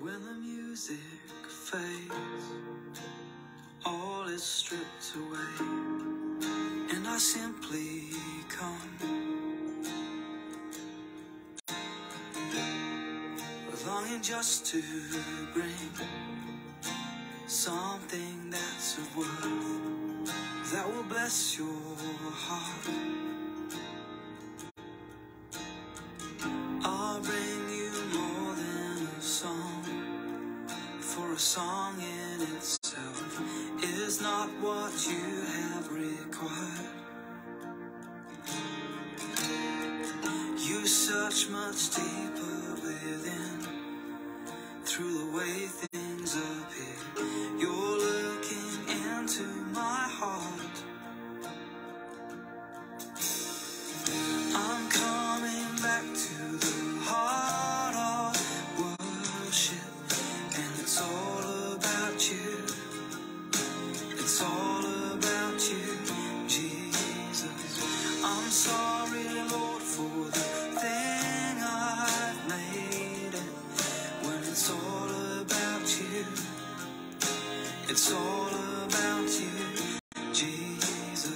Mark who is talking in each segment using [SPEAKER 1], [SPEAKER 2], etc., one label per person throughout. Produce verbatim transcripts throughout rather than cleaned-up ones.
[SPEAKER 1] When the music fades, all is stripped away, and I simply come, longing just to bring something that's of worth, that will bless your heart. I'll bring you more than a song, for a song in itself is not what you have required. You search much deeper within, through the way things appear. You're looking into my heart. I'm coming back to the heart of worship, and it's all about you. It's all about you, Jesus. I'm sorry, Lord, for the thing I've made it, when it's all about you. It's all about you, Jesus.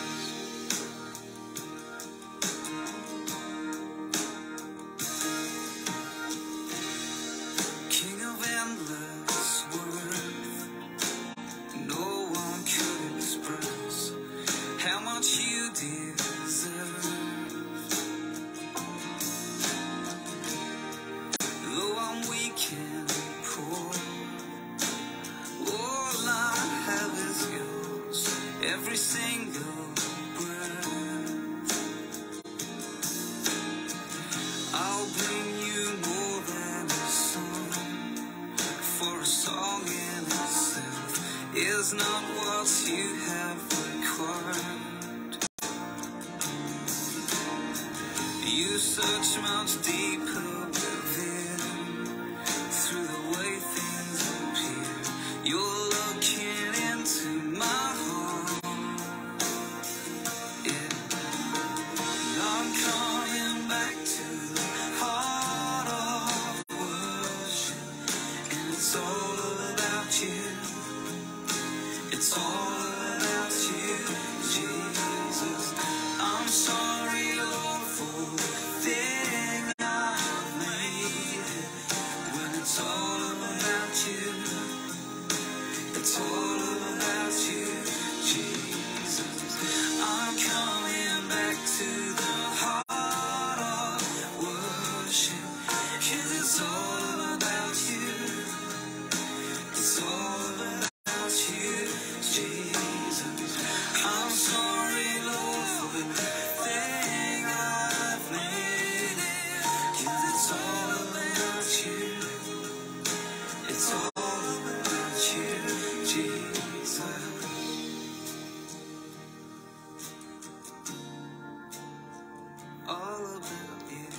[SPEAKER 1] King of endless worth, no one could express how much you deserve. Though I'm weak and poor, all I have is yours, every single breath. I'll bring you more than a song, for a song in itself is not what you have required. You search much deeper within, through the way things appear. You're looking into my heart. Yeah. And I'm coming back to the heart of worship, and it's all about you. It's all about you, Jesus. I'm sorry, Lord, for the thing I've made it, when it's all about you. It's all about you, Jesus. I'm coming back to the heart of worship, 'cause it's all about you. It's all about you, Jesus. I'm sorry, Lord, for the thing I've made it, 'cause it's all about you. It's all about you, Jesus. All about you.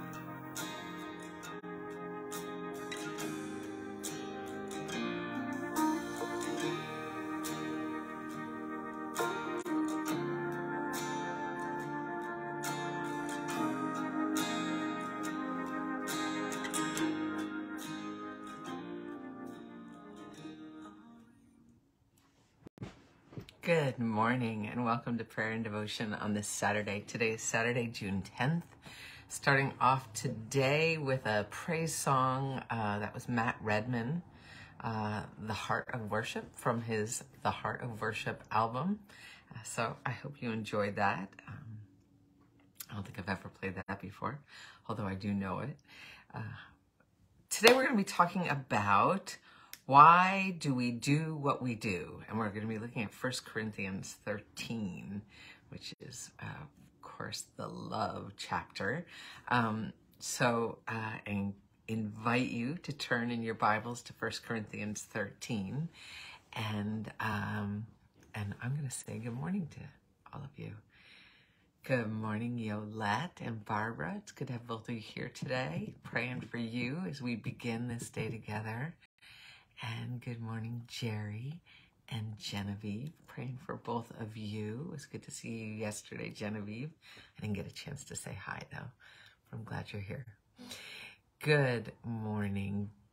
[SPEAKER 2] Good morning and welcome to Prayer and Devotion on this Saturday. Today is Saturday, June tenth. Starting off today with a praise song uh, that was Matt Redman, uh, The Heart of Worship, from his The Heart of Worship album. Uh, so I hope you enjoyed that. Um, I don't think I've ever played that before, although I do know it. Uh, today we're going to be talking about why do we do what we do? And we're going to be looking at First Corinthians thirteen, which is, uh, of course, the love chapter. Um, so uh, I invite you to turn in your Bibles to First Corinthians thirteen. And, um, and I'm going to say good morning to all of you. Good morning, Yolette and Barbara. It's good to have both of you here today, praying for you as we begin this day together. And good morning, Jerry and Genevieve. Praying for both of you. It was good to see you yesterday, Genevieve. I didn't get a chance to say hi, though. I'm glad you're here. Good morning,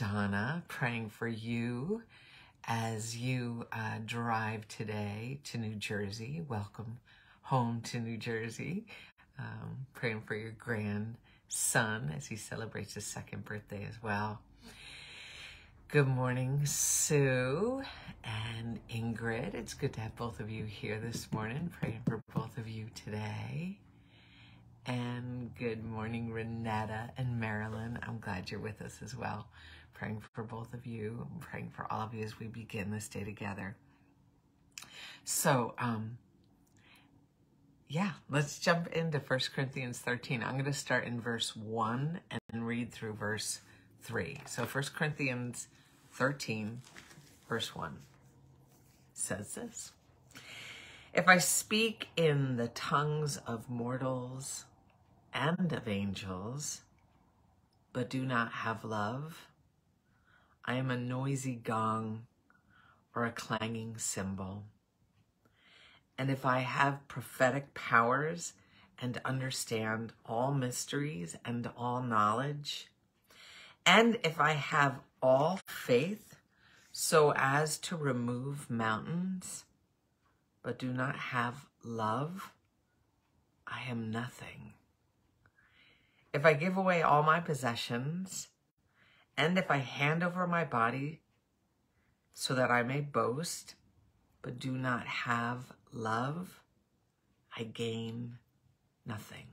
[SPEAKER 2] Donna, praying for you as you uh, drive today to New Jersey. Welcome home to New Jersey. Um, praying for your grandson as he celebrates his second birthday as well. Good morning, Sue and Ingrid. It's good to have both of you here this morning, praying for both of you today. And good morning, Renetta and Marilyn. I'm glad you're with us as well, praying for both of you. I'm praying for all of you as we begin this day together. So, um, yeah, let's jump into First Corinthians thirteen. I'm going to start in verse one and read through verse three. So First Corinthians thirteen, verse one says this: If I speak in the tongues of mortals and of angels, but do not have love, I am a noisy gong or a clanging cymbal. And if I have prophetic powers and understand all mysteries and all knowledge, and if I have all faith so as to remove mountains, but do not have love, I am nothing. If I give away all my possessions, and if I hand over my body so that I may boast, but do not have love, I gain nothing.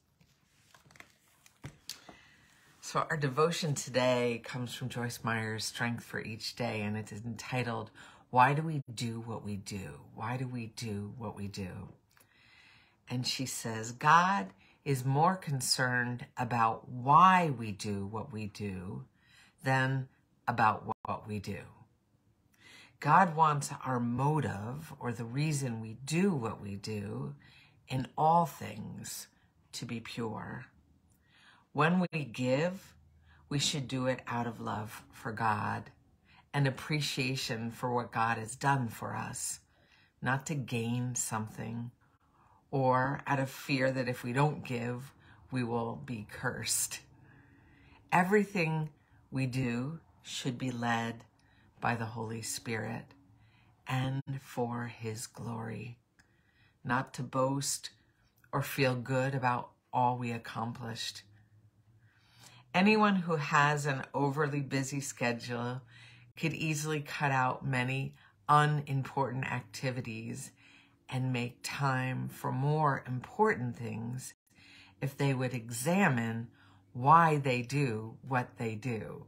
[SPEAKER 2] So our devotion today comes from Joyce Meyer's Strength for Each Day, and it is entitled, Why Do We Do What We Do? Why do we do what we do? And she says, God is more concerned about why we do what we do than about what we do. God wants our motive, or the reason we do what we do, in all things to be pure. When we give, we should do it out of love for God and appreciation for what God has done for us, not to gain something or out of fear that if we don't give, we will be cursed. Everything we do should be led by the Holy Spirit and for His glory, not to boast or feel good about all we accomplished. Anyone who has an overly busy schedule could easily cut out many unimportant activities and make time for more important things if they would examine why they do what they do.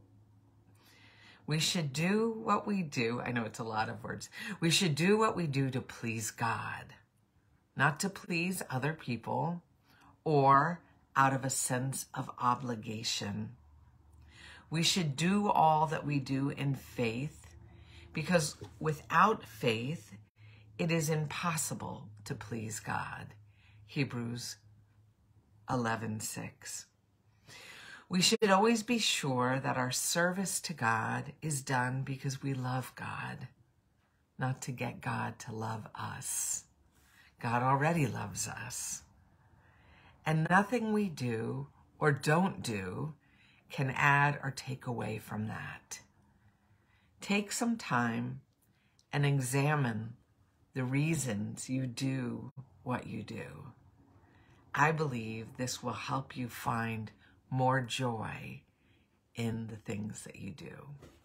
[SPEAKER 2] We should do what we do. I know it's a lot of words. We should do what we do to please God, not to please other people or out of a sense of obligation. We should do all that we do in faith, because without faith, it is impossible to please God. Hebrews eleven six. We should always be sure that our service to God is done because we love God, not to get God to love us. God already loves us. And nothing we do or don't do can add or take away from that. Take some time and examine the reasons you do what you do. I believe this will help you find more joy in the things that you do.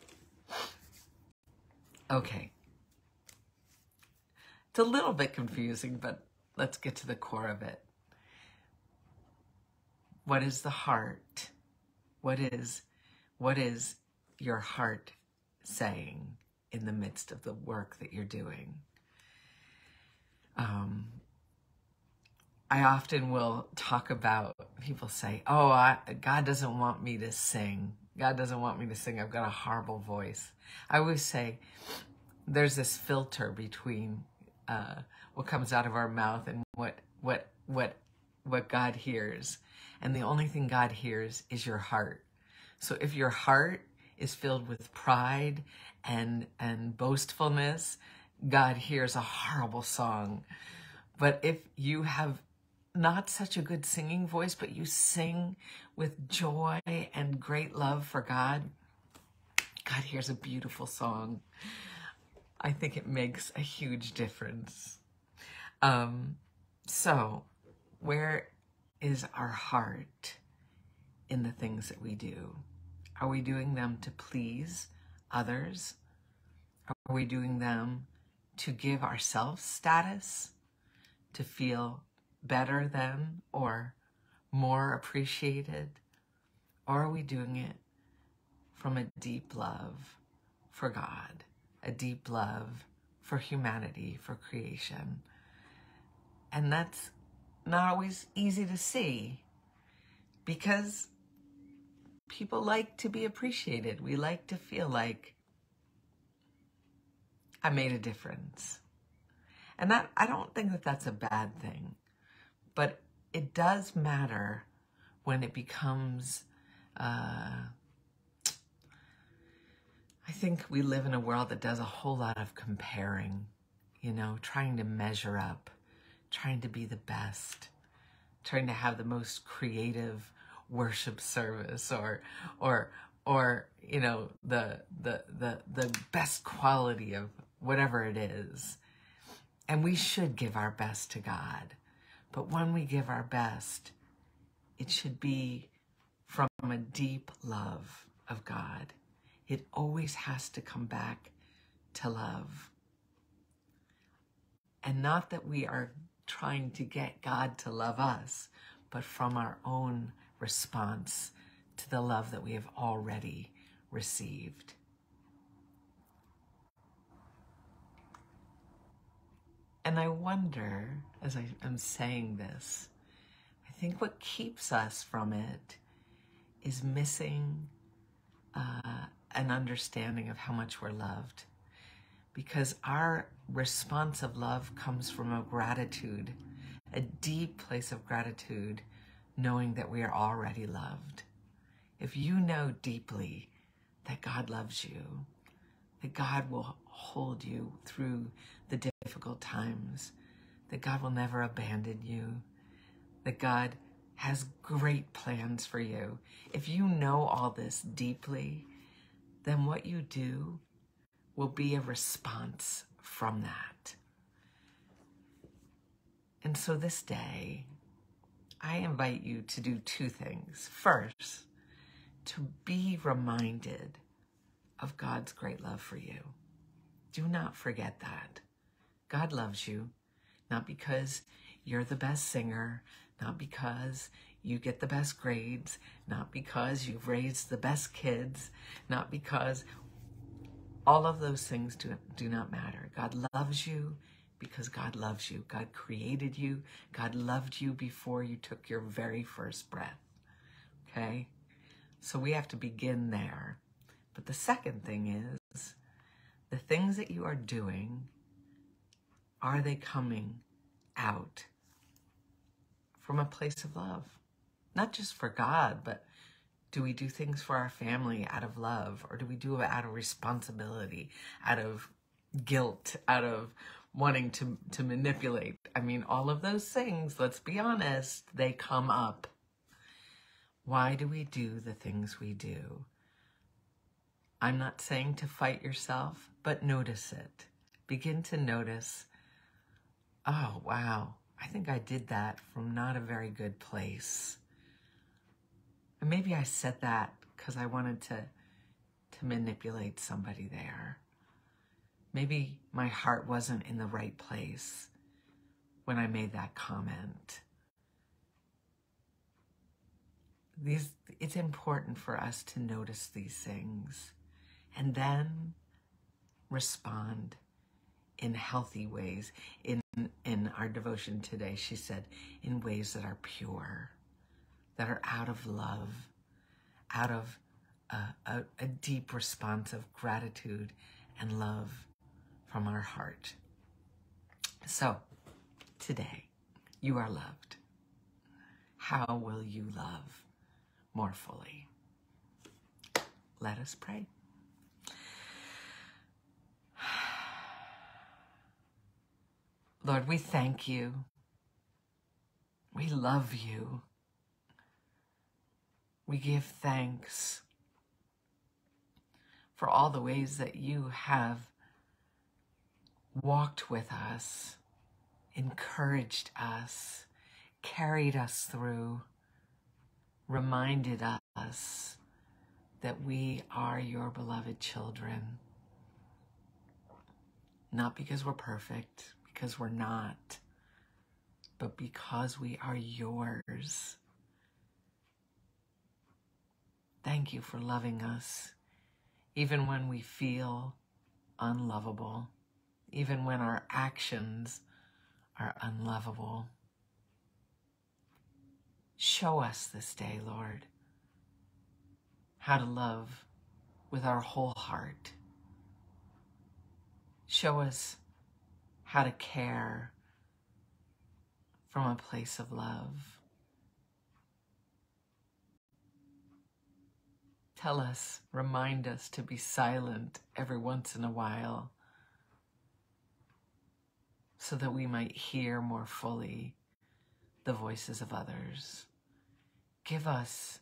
[SPEAKER 2] Okay. It's a little bit confusing, but let's get to the core of it. What is the heart? What is, what is your heart saying in the midst of the work that you're doing? Um, I often will talk about, people say, oh, I, God doesn't want me to sing. God doesn't want me to sing. I've got a horrible voice. I always say there's this filter between uh, what comes out of our mouth and what, what, what, what God hears. And the only thing God hears is your heart. So if your heart is filled with pride and, and boastfulness, God hears a horrible song. But if you have not such a good singing voice, but you sing with joy and great love for God, God hears a beautiful song. I think it makes a huge difference. Um, so, where is our heart in the things that we do? Are we doing them to please others? Are we doing them to give ourselves status, to feel better than or more appreciated? Or are we doing it from a deep love for God, a deep love for humanity, for creation? And that's not always easy to see, because people like to be appreciated. We like to feel like I made a difference. And that, I don't think that that's a bad thing, but it does matter when it becomes, uh, I think we live in a world that does a whole lot of comparing, you know, trying to measure up, trying to be the best, trying to have the most creative worship service, or, or, or, you know, the, the, the, the best quality of whatever it is. And we should give our best to God. But when we give our best, it should be from a deep love of God. It always has to come back to love. And not that we are trying to get God to love us, but from our own response to the love that we have already received. And I wonder, as I am saying this, I think what keeps us from it is missing uh, an understanding of how much we're loved. Because our response of love comes from a gratitude, a deep place of gratitude, knowing that we are already loved. If you know deeply that God loves you, that God will hold you through the difficult times, that God will never abandon you, that God has great plans for you. If you know all this deeply, then what you do will be a response from that. And so this day, I invite you to do two things. First, to be reminded of God's great love for you. Do not forget that. God loves you, not because you're the best singer, not because you get the best grades, not because you've raised the best kids, not because all of those things do, do not matter. God loves you because God loves you. God created you. God loved you before you took your very first breath. Okay? So we have to begin there. But the second thing is, the things that you are doing, are they coming out from a place of love? Not just for God, but do we do things for our family out of love? Or do we do it out of responsibility, out of guilt, out of wanting to, to manipulate? I mean, all of those things, let's be honest, they come up. Why do we do the things we do? I'm not saying to fight yourself, but notice it. Begin to notice, oh, wow, I think I did that from not a very good place. And maybe I said that because I wanted to, to manipulate somebody there. Maybe my heart wasn't in the right place when I made that comment. These, it's important for us to notice these things and then respond in healthy ways. In, in our devotion today, she said, in ways that are pure, that are out of love, out of a, a, a deep response of gratitude and love from our heart. So, today, you are loved. How will you love more fully? Let us pray. Lord, we thank you. We love you. We give thanks for all the ways that you have walked with us, encouraged us, carried us through, reminded us that we are your beloved children. Not because we're perfect, because we're not, but because we are yours. Thank you for loving us, even when we feel unlovable, even when our actions are unlovable. Show us this day, Lord, how to love with our whole heart. Show us how to care from a place of love. Tell us, remind us to be silent every once in a while so that we might hear more fully the voices of others. Give us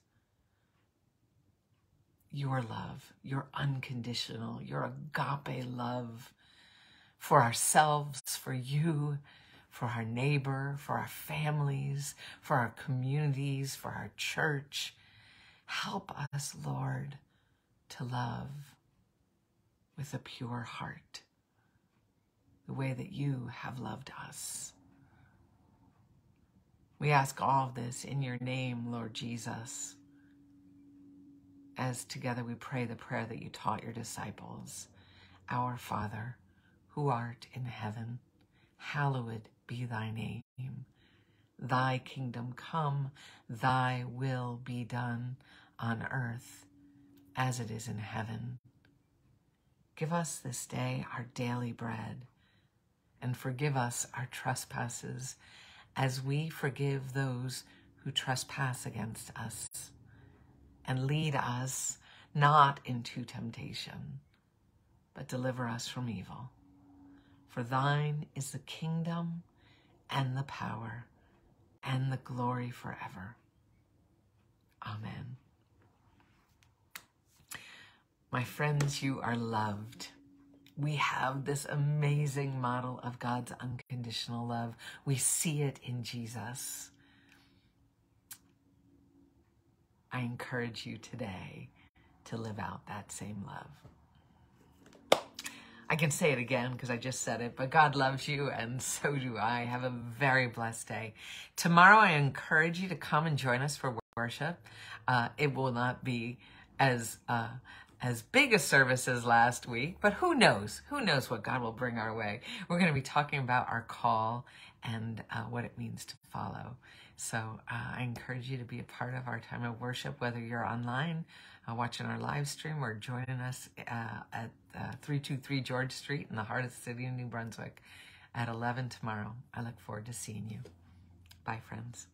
[SPEAKER 2] your love, your unconditional, your agape love for ourselves, for you, for our neighbor, for our families, for our communities, for our church. Help us, Lord, to love with a pure heart, the way that you have loved us. We ask all of this in your name, Lord Jesus, as together we pray the prayer that you taught your disciples. Our Father, who art in heaven, hallowed be thy name. Thy kingdom come, thy will be done on earth as it is in heaven. Give us this day our daily bread, and forgive us our trespasses as we forgive those who trespass against us. And lead us not into temptation, but deliver us from evil. For thine is the kingdom and the power and the glory forever. Amen. My friends, you are loved. We have this amazing model of God's unconditional love. We see it in Jesus. I encourage you today to live out that same love. I can say it again because I just said it, but God loves you and so do I. Have a very blessed day. Tomorrow, I encourage you to come and join us for worship. Uh, it will not be as uh, as big a service as last week, but who knows? Who knows what God will bring our way? We're going to be talking about our call and uh, what it means to follow. So uh, I encourage you to be a part of our time of worship, whether you're online, uh, watching our live stream, or joining us uh, at uh, three two three George Street in the heart of the city of New Brunswick at eleven tomorrow. I look forward to seeing you. Bye, friends.